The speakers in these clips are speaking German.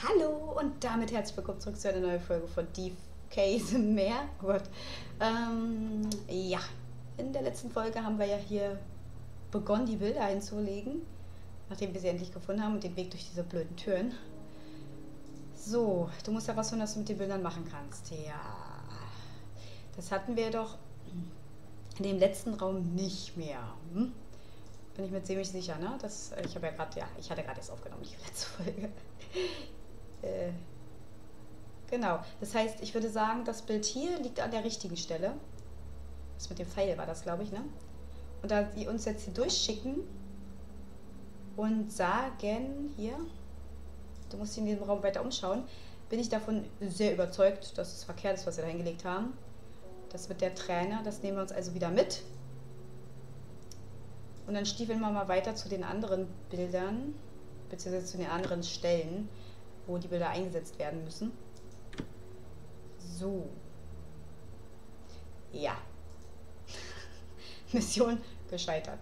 Hallo und damit herzlich willkommen zurück zu einer neuen Folge von DK the Meer. Oh Gott. Ja, in der letzten Folge haben wir ja hier begonnen, die Bilder einzulegen, nachdem wir sie endlich gefunden haben und den Weg durch diese blöden Türen. So, du musst herausfinden, was du mit den Bildern machen kannst. Ja, das hatten wir doch in dem letzten Raum nicht mehr. Bin ich mir ziemlich sicher, ne? Ich habe ja gerade, ich hatte gerade erst aufgenommen, die letzte Folge. Genau. Das heißt, ich würde sagen, das Bild hier liegt an der richtigen Stelle. Das mit dem Pfeil war das, glaube ich, ne? Und da die uns jetzt hier durchschicken und sagen, hier, du musst dich in diesem Raum weiter umschauen, bin ich davon sehr überzeugt, dass es verkehrt ist, was wir da hingelegt haben. Das mit der Träne, das nehmen wir uns also wieder mit. Und dann stiefeln wir mal weiter zu den anderen Bildern, beziehungsweise zu den anderen Stellen, wo die Bilder eingesetzt werden müssen. So. Ja. Mission gescheitert.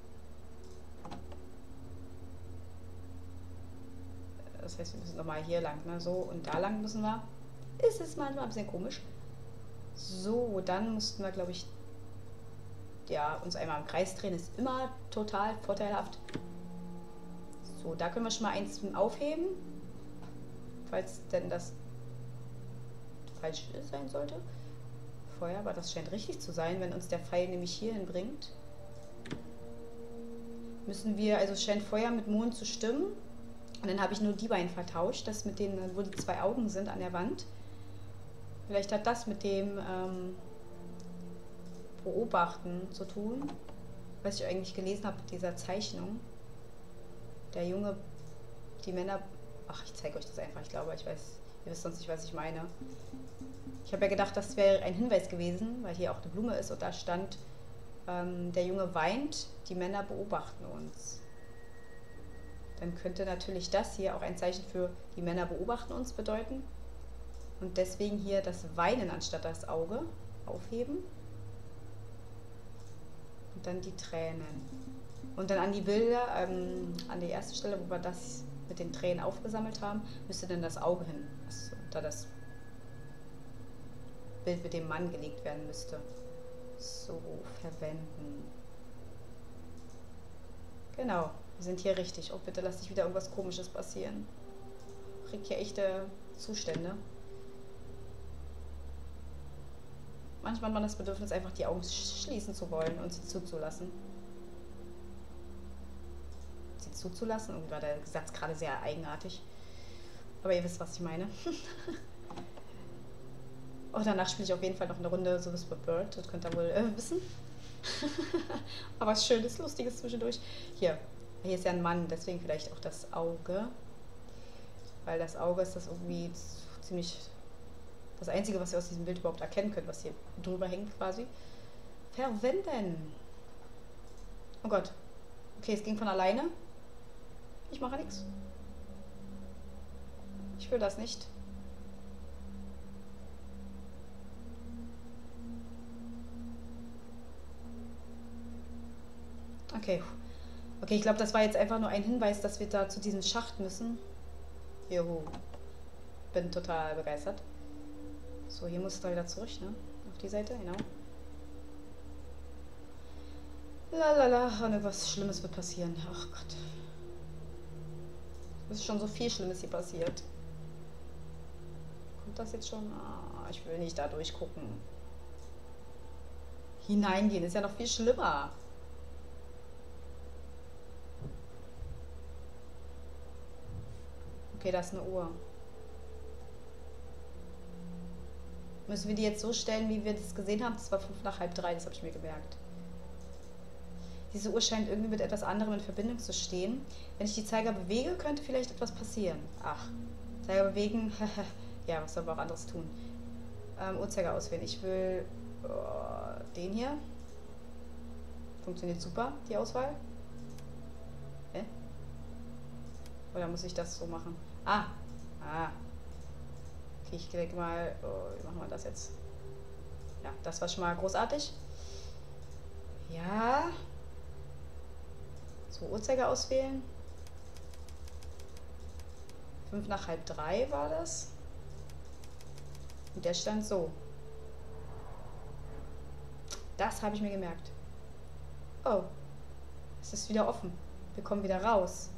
Das heißt, wir müssen nochmal hier lang, ne? So, und da lang müssen wir. Ist es manchmal ein bisschen komisch. So, dann mussten wir, glaube ich, ja, uns einmal im Kreis drehen. Ist immer total vorteilhaft. So, da können wir schon mal eins aufheben. Falls denn das falsch sein sollte. Vorher, aber das scheint richtig zu sein, wenn uns der Pfeil nämlich hierhin bringt. Müssen wir, also es scheint Feuer mit Mond zu stimmen. Und dann habe ich nur die beiden vertauscht, das mit denen, wo die zwei Augen sind an der Wand. Vielleicht hat das mit dem Beobachten zu tun, was ich eigentlich gelesen habe mit dieser Zeichnung. Der Junge, die Männer... Ach, ich zeige euch das einfach, ich glaube, ihr wisst sonst nicht, was ich meine. Ich habe ja gedacht, das wäre ein Hinweis gewesen, weil hier auch eine Blume ist und da stand, der Junge weint, die Männer beobachten uns. Dann könnte natürlich das hier auch ein Zeichen für die Männer beobachten uns bedeuten. Und deswegen hier das Weinen anstatt das Auge aufheben. Und dann die Tränen. Und dann an die Bilder, an die erste Stelle, wo wir das mit den Tränen aufgesammelt haben, müsste dann das Auge hin, was unter das Bild mit dem Mann gelegt werden müsste. So, verwenden. Genau, wir sind hier richtig. Oh, bitte lass nicht wieder irgendwas Komisches passieren. Ich krieg hier echte Zustände. Manchmal hat man das Bedürfnis, einfach die Augen schließen zu wollen und sie zuzulassen. Sie zuzulassen? Irgendwie war der Satz gerade sehr eigenartig. Aber ihr wisst, was ich meine. Oh, danach spiele ich auf jeden Fall noch eine Runde So Whispered Bird. Das könnt ihr wohl wissen. Aber was Schönes, Lustiges zwischendurch. Hier ist ja ein Mann, deswegen vielleicht auch das Auge. Weil das Auge ist das irgendwie ziemlich das Einzige, was ihr aus diesem Bild überhaupt erkennen könnt, was hier drüber hängt quasi. Verwenden. Oh Gott. Okay, es ging von alleine. Ich mache nichts. Ich will das nicht. Okay. Okay, ich glaube, das war jetzt einfach nur ein Hinweis, dass wir da zu diesem Schacht müssen. Juhu. Bin total begeistert. So, hier muss es da wieder zurück, ne? Auf die Seite, genau. Lalala, und irgendwas Schlimmes wird passieren. Ach Gott. Es ist schon so viel Schlimmes hier passiert. Kommt das jetzt schon? Ah, ich will nicht da durchgucken. Hineingehen ist ja noch viel schlimmer. Okay, da ist eine Uhr. Müssen wir die jetzt so stellen, wie wir das gesehen haben? Das war 5 nach halb 3, das habe ich mir gemerkt. Diese Uhr scheint irgendwie mit etwas anderem in Verbindung zu stehen. Wenn ich die Zeiger bewege, könnte vielleicht etwas passieren. Ach, Zeiger bewegen, ja, was soll man auch anderes tun? Uhrzeiger auswählen. Ich will den hier. Funktioniert super, die Auswahl. Hä? Oder muss ich das so machen? Ah. Okay, ich klicke mal, wie machen wir das jetzt? Ja, das war schon mal großartig. Ja. So, Uhrzeiger auswählen. 5 nach halb 3 war das. Und der stand so. Das habe ich mir gemerkt. Oh. Es ist wieder offen. Wir kommen wieder raus.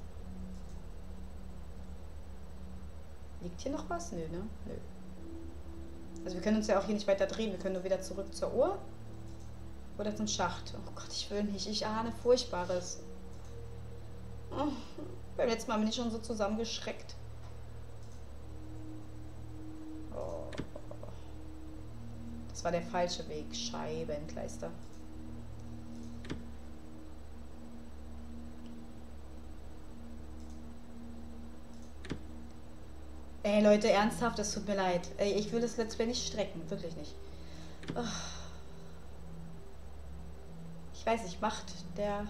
Liegt hier noch was? Nö, ne? Nö. Also wir können uns ja auch hier nicht weiter drehen. Wir können nur wieder zurück zur Uhr. Oder zum Schacht. Oh Gott, ich will nicht. Ich ahne Furchtbares. Oh, beim letzten Mal bin ich schon so zusammengeschreckt. Oh. Das war der falsche Weg. Scheibenkleister. Ey Leute, ernsthaft, es tut mir leid. Ey, ich will das Let's Play nicht strecken. Wirklich nicht. Oh. Ich weiß nicht, Macht der...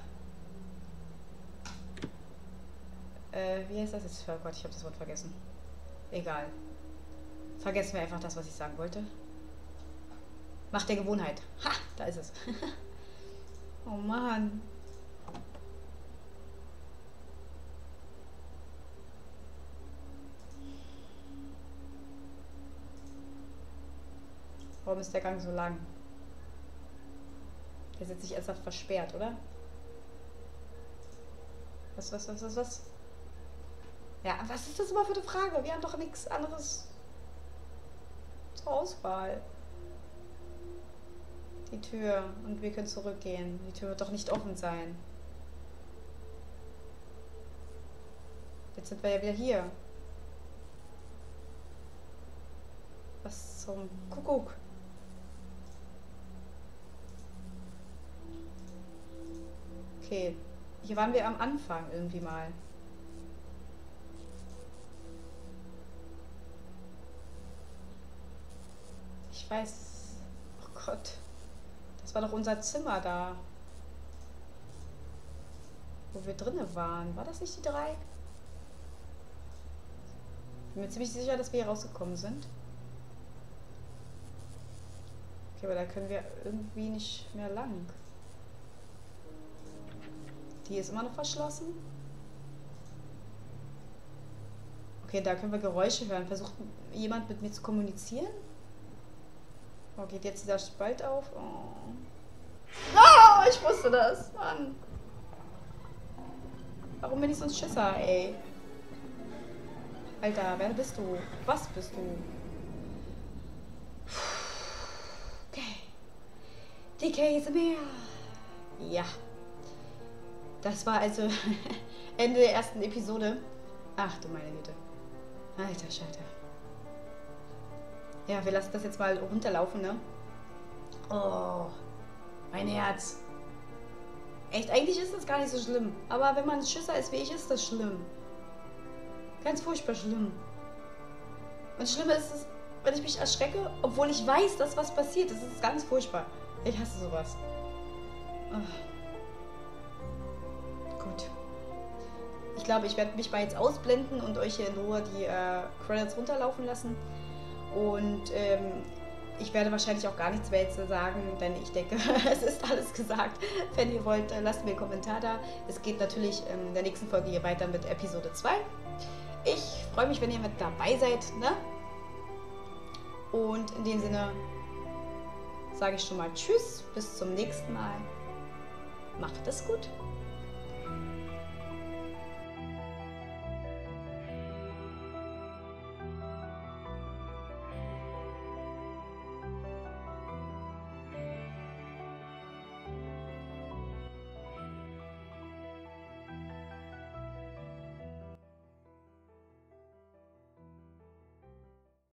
wie heißt das jetzt? Oh Gott, ich habe das Wort vergessen. Egal. Vergessen wir einfach das, was ich sagen wollte. Macht der Gewohnheit. Ha, da ist es. Oh Mann. Warum ist der Gang so lang? Der ist jetzt nicht ernsthaft versperrt, oder? Was? Ja, was ist das immer für eine Frage? Wir haben doch nichts anderes zur Auswahl. Die Tür. Und wir können zurückgehen. Die Tür wird doch nicht offen sein. Jetzt sind wir ja wieder hier. Was zum Kuckuck? Okay. Hier waren wir am Anfang irgendwie mal. Ich weiß... Oh Gott. Das war doch unser Zimmer da. Wo wir drinnen waren. War das nicht die 3? Ich bin mir ziemlich sicher, dass wir hier rausgekommen sind. Okay, aber da können wir irgendwie nicht mehr lang. Die ist immer noch verschlossen. Okay, da können wir Geräusche hören. Versucht jemand mit mir zu kommunizieren? Oh, geht jetzt dieser Spalt auf? Oh. Oh, ich wusste das. Mann. Warum bin ich so ein Schisser, ey? Alter, wer bist du? Was bist du? Okay. DK ist mehr. Ja. Das war also Ende der ersten Episode. Ach du meine Güte. Alter Schalter. Ja, wir lassen das jetzt mal runterlaufen, ne? Oh, mein Herz. Echt, eigentlich ist das gar nicht so schlimm. Aber wenn man ein Schisser ist wie ich, ist das schlimm. Ganz furchtbar schlimm. Und schlimmer ist es, wenn ich mich erschrecke, obwohl ich weiß, dass was passiert. Das ist ganz furchtbar. Ich hasse sowas. Oh. Gut. Ich glaube, ich werde mich mal jetzt ausblenden und euch hier in Ruhe die Credits runterlaufen lassen. Und ich werde wahrscheinlich auch gar nichts mehr jetzt sagen, denn ich denke, es ist alles gesagt. Wenn ihr wollt, lasst mir einen Kommentar da. Es geht natürlich in der nächsten Folge hier weiter mit Episode 2. Ich freue mich, wenn ihr mit dabei seid, ne? Und in dem Sinne sage ich schon mal Tschüss, bis zum nächsten Mal. Macht es gut.